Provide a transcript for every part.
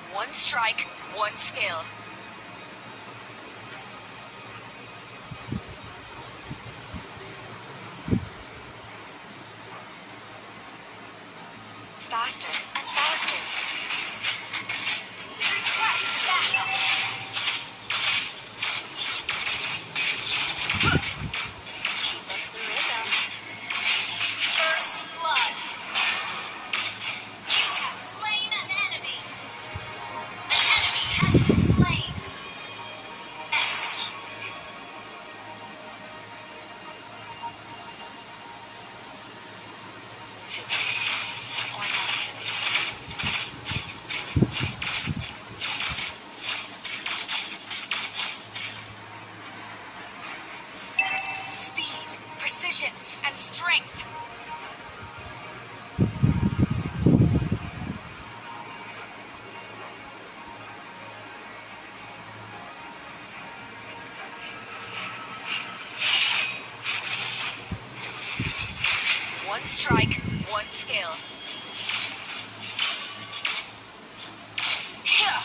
One strike, one skill. Faster and faster. Request backup. Keep up the rhythm. First blood. You have slain an enemy. An enemy has been slain. Executed. To be or not to be. Speed, precision, and strength. One strike, one skill. Here.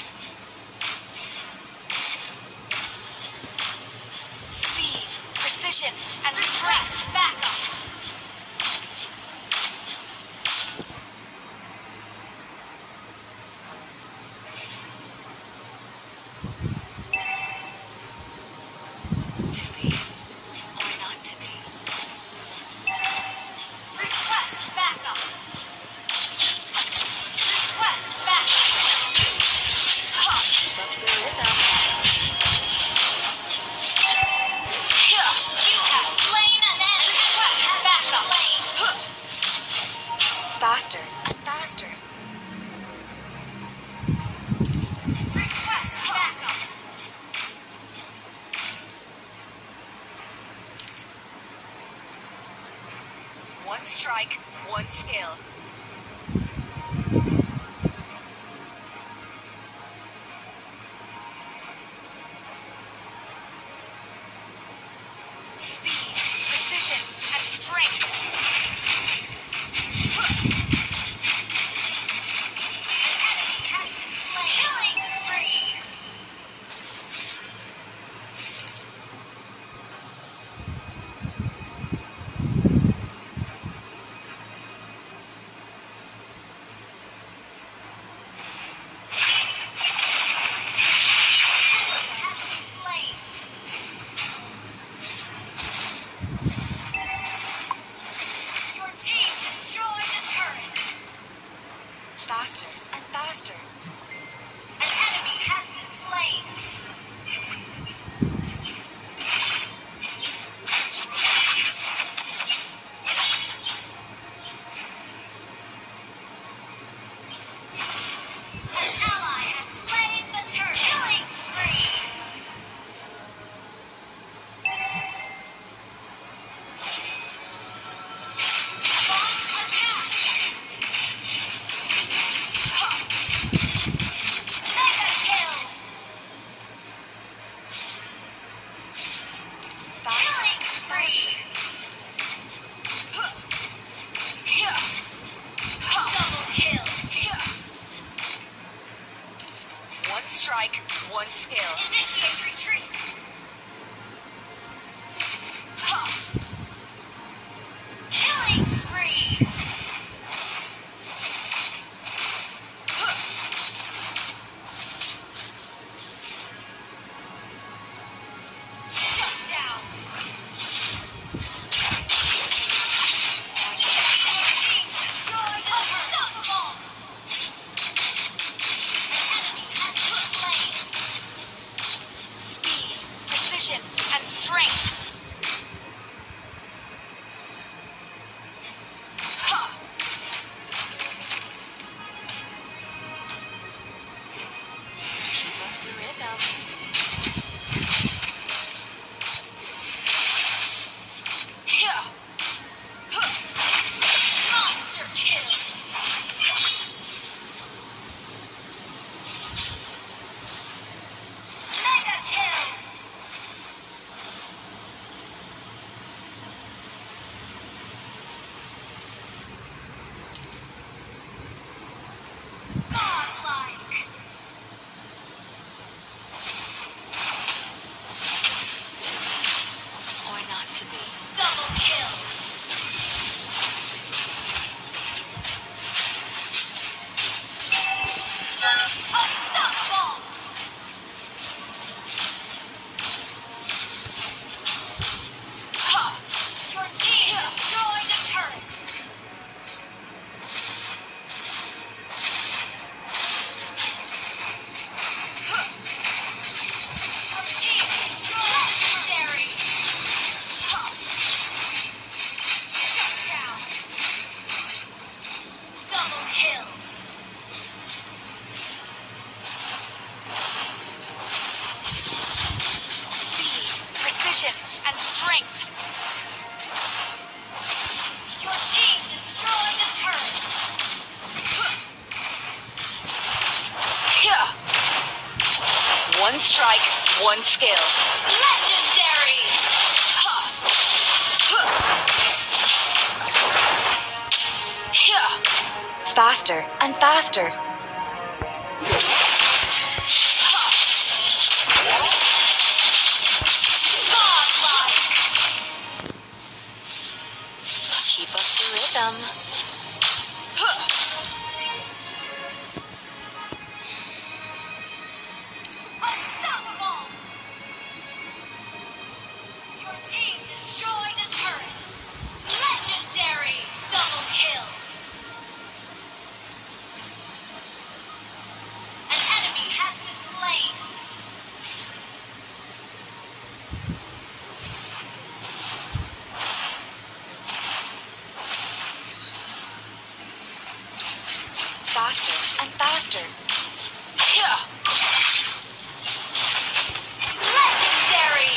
Speed, precision, and strength. Backup. To be or not to be. Request backup. Request backup. Keep up the rhythm. Here. You have slain an enemy. Request backup. Faster and faster. Request backup. One strike, one skill. Speed, precision, and strength. An enemy has been slain. Killing spree. Has been slain. Your team destroyed the turret. Faster and faster. An enemy has been slain. An ally has slain the turret. Killing spree. Launch attack. Mega kill. Killing spree. Double kill. One strike, one skill. Initiate retreat. Killing spree. Shut down. Team destroyed. Unstoppable. An enemy has been slain. Speed, strength. Your team destroyed a turret. Yeah. One strike, one skill. Legendary! Yeah. Faster and faster. Godlike! Keep up the rhythm. Unstoppable! Your team destroyed a turret. Legendary! Double kill! An enemy has been slain. Faster and faster. Yeah. Legendary!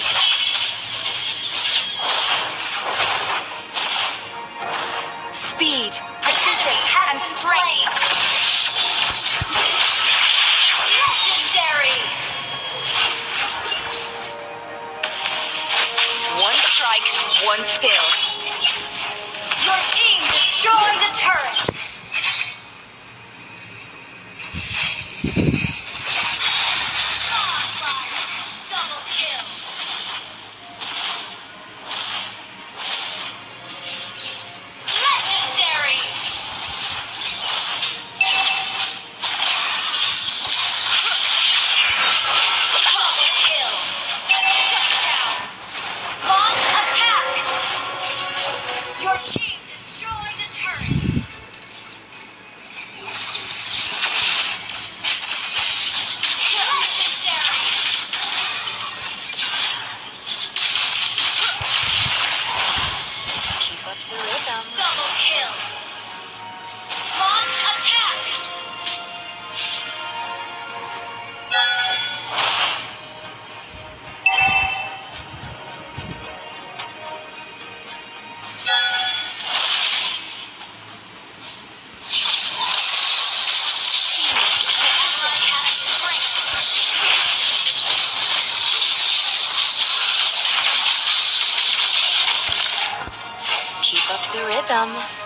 Speed, An precision, enemy has and been strength. slain. Legendary! One strike, one skill. Your team destroyed a turret. Godlike! Double kill! Legendary! Double kill! Shut down! Launch attack! Your team destroyed a turret. Legendary! Keep up the rhythm. Double kill! Launch attack! Keep up the rhythm.